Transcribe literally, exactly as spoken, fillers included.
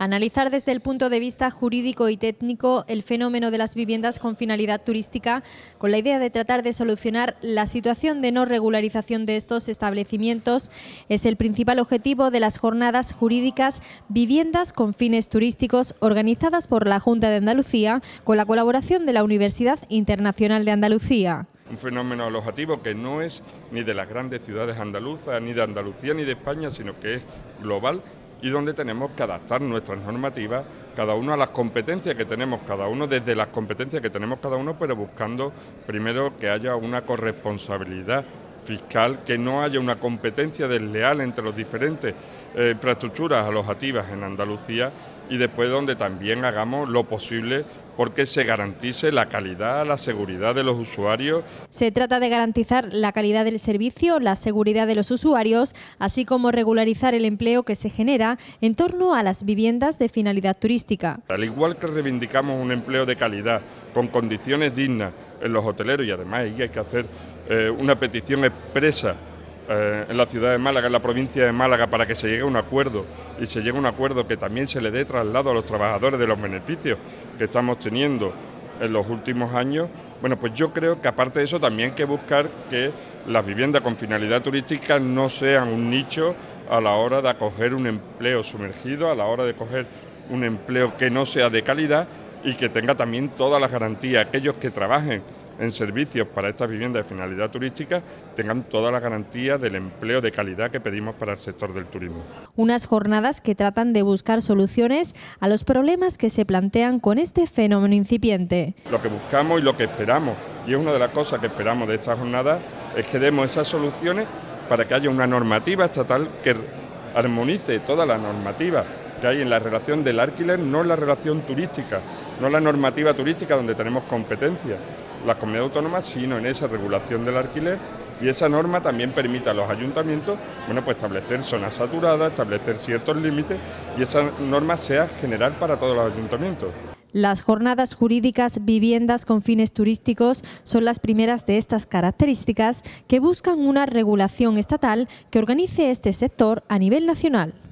Analizar desde el punto de vista jurídico y técnico el fenómeno de las viviendas con finalidad turística, con la idea de tratar de solucionar la situación de no regularización de estos establecimientos, es el principal objetivo de las jornadas jurídicas Viviendas con fines turísticos, organizadas por la Junta de Andalucía con la colaboración de la Universidad Internacional de Andalucía. Un fenómeno alojativo que no es ni de las grandes ciudades andaluzas, ni de Andalucía, ni de España, sino que es global, y donde tenemos que adaptar nuestras normativas, cada uno a las competencias que tenemos cada uno, desde las competencias que tenemos cada uno, pero buscando primero que haya una corresponsabilidad fiscal, que no haya una competencia desleal entre los diferentes eh, infraestructuras alojativas en Andalucía, y después donde también hagamos lo posible porque se garantice la calidad, la seguridad de los usuarios. Se trata de garantizar la calidad del servicio, la seguridad de los usuarios, así como regularizar el empleo que se genera en torno a las viviendas de finalidad turística. Al igual que reivindicamos un empleo de calidad, con condiciones dignas en los hoteleros, y además ahí hay que hacer eh, una petición expresa Eh, en la ciudad de Málaga, en la provincia de Málaga, para que se llegue a un acuerdo y se llegue a un acuerdo que también se le dé traslado a los trabajadores de los beneficios que estamos teniendo en los últimos años. Bueno, pues yo creo que aparte de eso también hay que buscar que las viviendas con finalidad turística no sean un nicho a la hora de acoger un empleo sumergido, a la hora de coger un empleo que no sea de calidad y que tenga también todas las garantías. Aquellos que trabajen en servicios para estas viviendas de finalidad turística tengan todas las garantías del empleo de calidad que pedimos para el sector del turismo. Unas jornadas que tratan de buscar soluciones a los problemas que se plantean con este fenómeno incipiente. Lo que buscamos y lo que esperamos, y es una de las cosas que esperamos de estas jornadas, es que demos esas soluciones para que haya una normativa estatal que armonice toda la normativa que hay en la relación del alquiler, no en la relación turística, no en la normativa turística donde tenemos competencia las comunidades autónomas, sino en esa regulación del alquiler, y esa norma también permite a los ayuntamientos, bueno, pues establecer zonas saturadas, establecer ciertos límites, y esa norma sea general para todos los ayuntamientos. Las jornadas jurídicas Viviendas con fines turísticos son las primeras de estas características que buscan una regulación estatal que organice este sector a nivel nacional.